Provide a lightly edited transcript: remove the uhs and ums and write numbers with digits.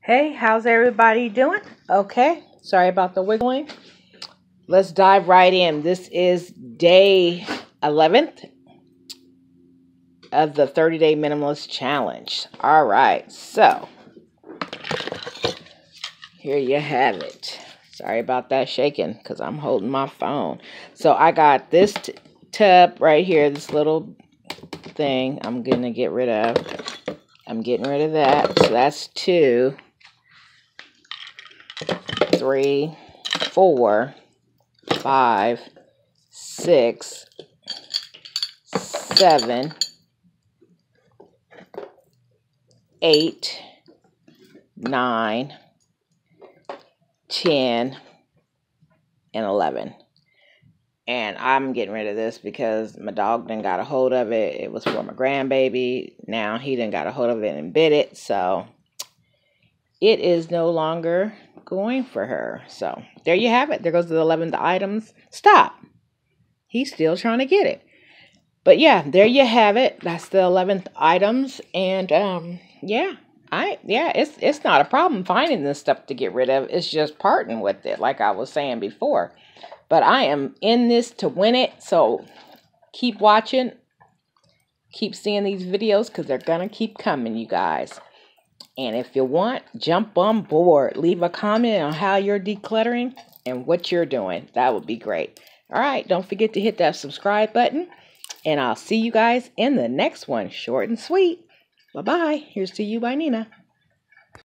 Hey, how's everybody doing? Okay, sorry about the wiggling. Let's dive right in. This is day 11th of the 30-day minimalist challenge. All right, so here you have it. Sorry about that shaking because I'm holding my phone. So I got this tub right here, this little thing I'm going to get rid of. I'm getting rid of that. So that's 2, 3, 4, 5, 6, 7, 8, 9, 10, and 11. And I'm getting rid of this because my dog done got a hold of it. It was for my grandbaby. Now he done got a hold of it and bit it. So it is no longer going for her. So there you have it. There goes the 11th items. Stop. He's still trying to get it. But yeah, there you have it. That's the 11th items. And yeah, it's not a problem finding this stuff to get rid of. It's just parting with it, like I was saying before. But I am in this to win it. So keep watching. Keep seeing these videos because they're going to keep coming, you guys. And if you want, jump on board. Leave a comment on how you're decluttering and what you're doing. That would be great. All right, don't forget to hit that subscribe button. And I'll see you guys in the next one. Short and sweet. Bye-bye. Here's to you by Nina.